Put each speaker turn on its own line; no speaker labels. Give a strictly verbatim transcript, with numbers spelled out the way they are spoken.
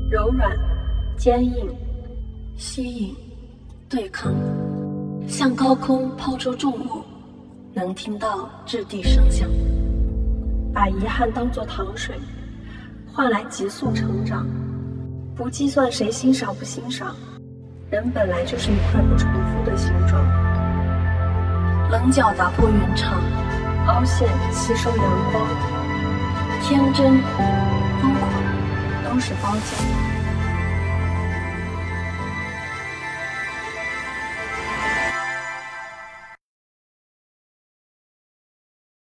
柔软、坚硬、吸引、对抗，向高空抛出重物，能听到掷地声响。把遗憾当作糖水，换来急速成长。不计算谁欣赏不欣赏，人本来就是一块不重复的形状。棱角打破原场，凹陷吸收阳光，天真、疯狂都是褒奖。